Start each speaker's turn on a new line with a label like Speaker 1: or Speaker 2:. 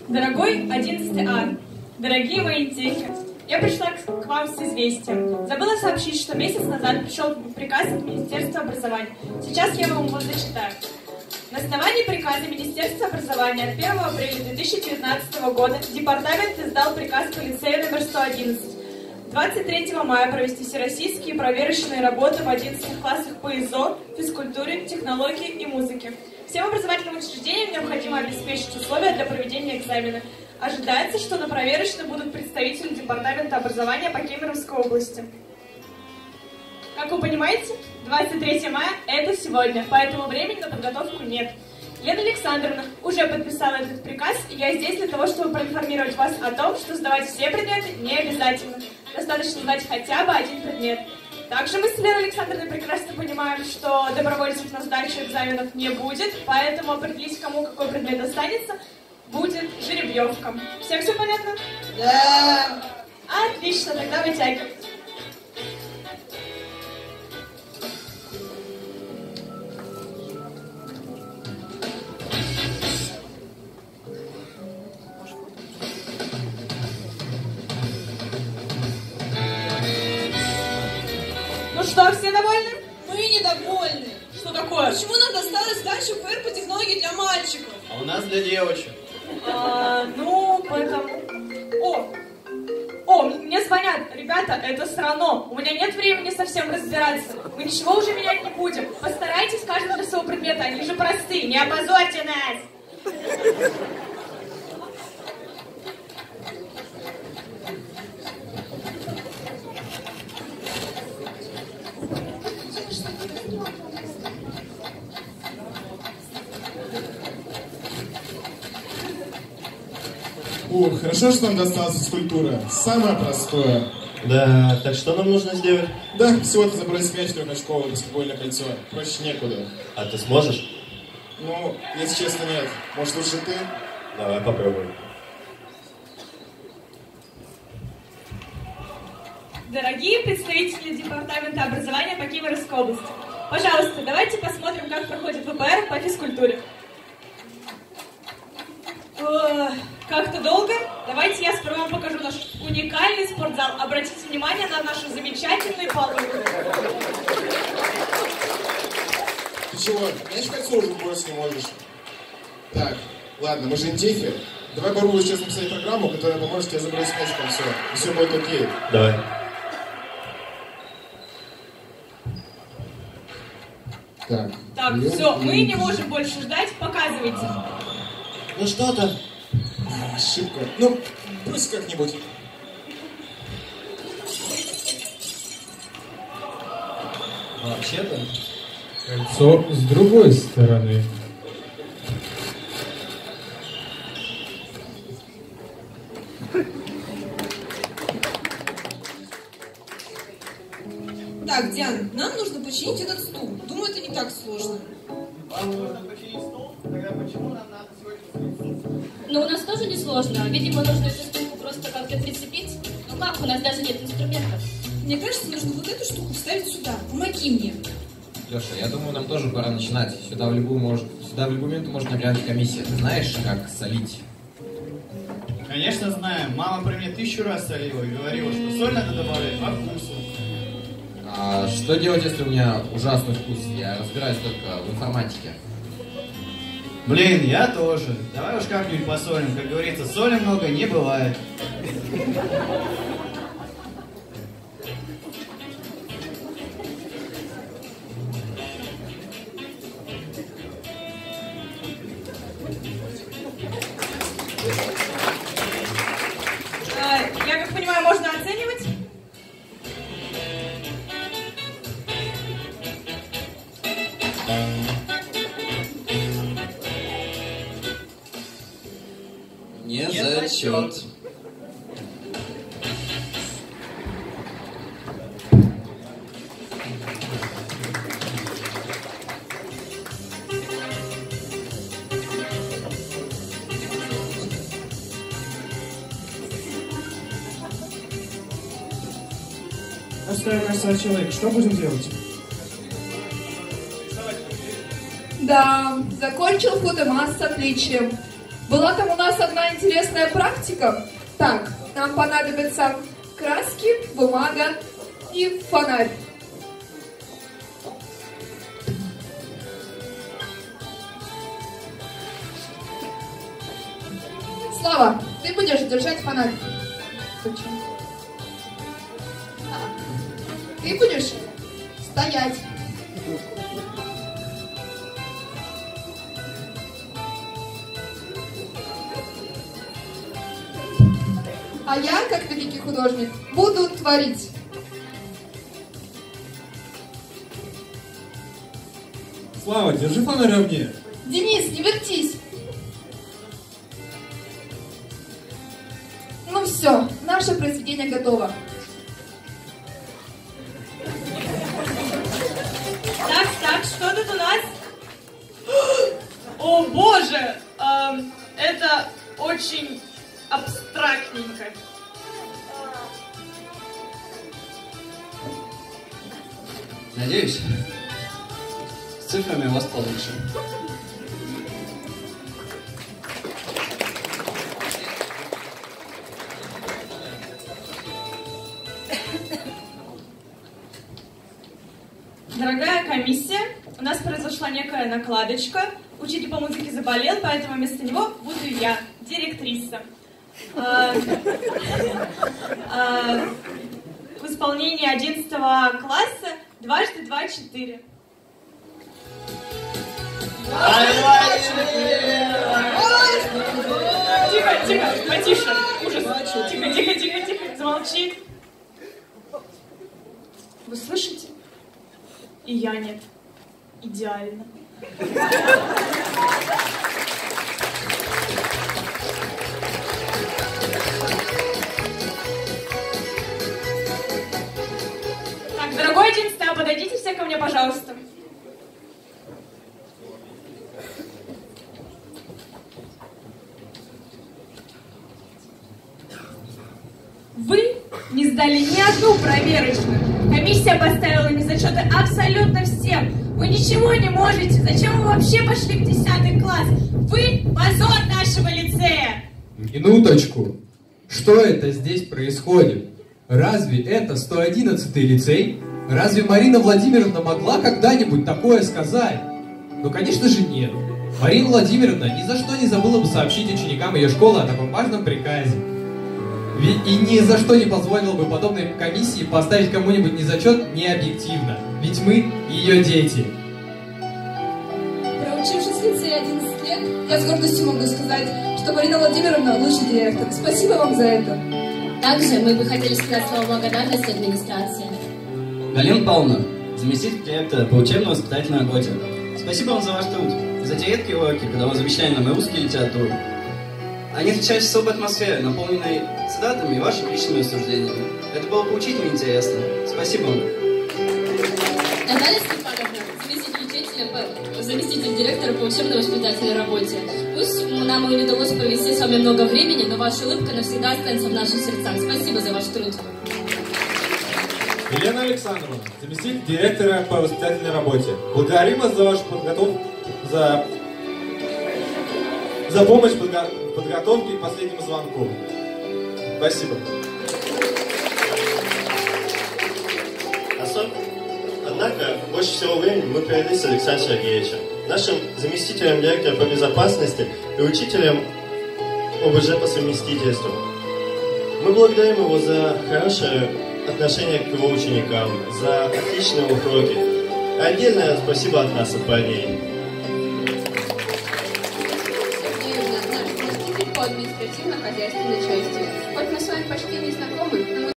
Speaker 1: Дорогой 11 А, дорогие мои дети, я пришла к вам с известием. Забыла сообщить, что месяц назад пришел приказ от Министерства образования. Сейчас я вам его зачитаю. На основании приказа Министерства образования от 1 апреля 2019 года департамент издал приказ по лицею номер 111. 23 мая провести всероссийские проверочные работы в 11 классах по ИЗО, физкультуре, технологии и музыке. Всем образовательным учреждениям необходимо обеспечить условия для проведения экзамена. Ожидается, что на проверочные будут представители Департамента образования по Кемеровской области. Как вы понимаете, 23 мая – это сегодня, поэтому времени на подготовку нет. Лена Александровна уже подписала этот приказ, и я здесь для того, чтобы проинформировать вас о том, что сдавать все предметы не обязательно. Достаточно знать хотя бы один предмет. Также мы с Леной Александровной прекрасно понимаем, что добровольцев на сдачу экзаменов не будет, поэтому определить, кому какой предмет достанется, будет жеребьевка. Всем все понятно?
Speaker 2: Да.
Speaker 1: Отлично, тогда вытягивайте. Ну что, все довольны?
Speaker 2: Мы недовольны.
Speaker 1: Что такое?
Speaker 2: Почему нам досталась сдача ФР по технологии для мальчиков?
Speaker 3: А у нас для девочек.
Speaker 1: Мне звонят. Ребята, это срано. У меня нет времени совсем разбираться. Мы ничего уже менять не будем. Постарайтесь каждый для своего предмета. Они же простые. Не опозорьте нас.
Speaker 4: Хорошо, что нам досталась физкультура. Самое простое.
Speaker 3: Да, так что нам нужно сделать?
Speaker 4: Да, всего-то забросить мяч трехочковое баскетбольное кольцо. Проще некуда.
Speaker 3: А ты сможешь?
Speaker 4: Ну, если честно, нет. Может, лучше ты?
Speaker 3: Давай попробуем.
Speaker 1: Дорогие представители Департамента образования по Кемеровской области, пожалуйста, давайте посмотрим, как проходит ВПР по физкультуре. Как-то долго? Давайте я сперва вам покажу наш уникальный спортзал. Обратите внимание на наши замечательные полы.
Speaker 4: Ты чего? Мяч в кольцо уже бросить не можешь. Так, ладно, мы же интехи. Давай попробуем сейчас написать программу, которая поможет тебе забросить мяч в кольцо. И все будет окей.
Speaker 3: Давай.
Speaker 4: Так,
Speaker 1: все, мы не можем больше ждать. Показывайте.
Speaker 3: Ну что-то.
Speaker 4: Ошибка. Ну, брось как-нибудь.
Speaker 3: Вообще-то.
Speaker 5: Кольцо с другой стороны.
Speaker 2: Так, Диан, нам нужно починить этот стул. Думаю, это не так сложно.
Speaker 3: Вам нужно починить стол? Тогда почему нам надо сегодня?
Speaker 6: Но у нас тоже несложно. Видимо, нужно эту штуку просто как-то прицепить. Ну как, у нас даже нет инструментов.
Speaker 2: Мне кажется, нужно вот эту штуку вставить сюда. Помоги мне.
Speaker 7: Леша, я думаю, нам тоже пора начинать. Сюда в любой момент может наглянуть комиссия. Ты знаешь, как солить?
Speaker 3: Конечно знаем. Мама при мне 1000 раз солила и говорила, что соль надо добавлять по вкусу.
Speaker 7: А что делать, если у меня ужасный вкус? Я разбираюсь только в информатике.
Speaker 3: Блин, я тоже. Давай уж как-нибудь посолим. Как говорится, соли много не бывает.
Speaker 1: Я как понимаю, можно оценивать?
Speaker 7: Не зачет.
Speaker 5: Остается человек. Что будем делать?
Speaker 8: Да, закончил фотомасс с отличием. Была там у нас одна интересная практика. Так, нам понадобятся краски, бумага и фонарь. Слава, ты будешь держать фонарь. Почему? Ты будешь стоять. А я, как великий художник, буду творить.
Speaker 5: Слава, держи фонарь ровнее.
Speaker 8: Денис, не вертись. Ну все, наше произведение готово.
Speaker 1: Так, что тут у нас? О боже! Это очень абстрактненько.
Speaker 3: Надеюсь, с цифрами у вас получше.
Speaker 1: Дорогая комиссия, у нас произошла некая накладочка. Учитель по музыке заболел, поэтому вместо него буду я, директриса. В исполнении 11 класса 2 × 2 = 4. Тихо, потише. Ужас. Тихо. Замолчи. Вы слышите? И я нет. Идеально. Так, дорогой 11, подойдите все ко мне, пожалуйста. Вы не сдали ни одну проверочную. Комиссия поставила незачеты абсолютно всем. Вы ничего не можете. Зачем вы вообще пошли в 10 класс? Вы позор нашего лицея.
Speaker 9: Минуточку. Что это здесь происходит? Разве это 111-й лицей? Разве Марина Владимировна могла когда-нибудь такое сказать? Ну, конечно же, нет. Марина Владимировна ни за что не забыла бы сообщить ученикам ее школы о таком важном приказе. И ни за что не позволила бы подобной комиссии поставить кому-нибудь незачет необъективно. Ведь мы ее дети.
Speaker 8: Проучившись в лицее 11 лет, я с гордостью могу сказать, что Марина Владимировна лучший директор. Спасибо вам за это.
Speaker 6: Также мы бы хотели сказать слова благодарности администрации.
Speaker 3: Галина Павловна, заместитель директора по учебно-воспитательной работе. Спасибо вам за ваш труд и за те редкие уроки, когда вы замещали нам и русскую литературу. Они отличались особой атмосферой, наполненной цитатами и вашими личными рассуждениями. Это было поучительно и интересно. Спасибо вам.
Speaker 6: Наталья Степановна, заместитель директора по учебно-воспитательной работе. Пусть нам и не удалось провести с вами много времени, но ваша улыбка навсегда останется в наших сердцах. Спасибо за ваш труд.
Speaker 5: Елена Александровна, заместитель директора по воспитательной работе. Благодарим вас за вашу подготовку, за помощь в подготовке к последнему звонку. Спасибо.
Speaker 10: Однако, больше всего времени мы провели с Александром Сергеевичем, нашим заместителем директора по безопасности и учителем ОБЖ по совместительству. Мы благодарим его за хорошее отношение к его ученикам, за отличные уроки. Отдельное спасибо от нас, от парней.
Speaker 11: По административно-хозяйственной части. Хоть мы с вами почти не знакомы, но